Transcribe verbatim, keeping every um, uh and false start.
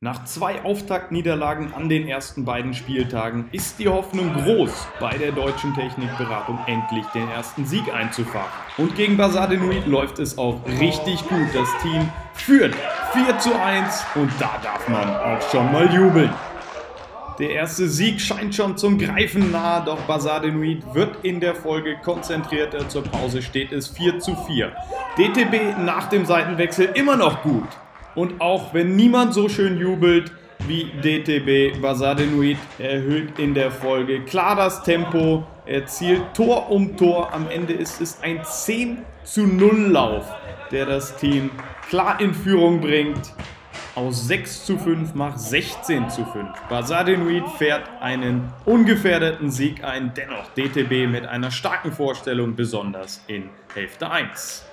Nach zwei Auftaktniederlagen an den ersten beiden Spieltagen ist die Hoffnung groß, bei der Deutschen Technikberatung endlich den ersten Sieg einzufahren. Und gegen Bazar de Nuit läuft es auch richtig gut. Das Team führt vier zu eins und da darf man auch schon mal jubeln. Der erste Sieg scheint schon zum Greifen nahe, doch Bazar de Nuit wird in der Folge konzentrierter. Zur Pause steht es vier zu vier. D T B nach dem Seitenwechsel immer noch gut. Und auch wenn niemand so schön jubelt wie D T B, Bazar de Nuit erhöht in der Folge klar das Tempo, erzielt Tor um Tor. Am Ende ist es ein zehn zu null Lauf, der das Team klar in Führung bringt. Aus sechs zu fünf macht sechzehn zu fünf. Bazar de Nuit fährt einen ungefährdeten Sieg ein, dennoch D T B mit einer starken Vorstellung, besonders in Hälfte eins.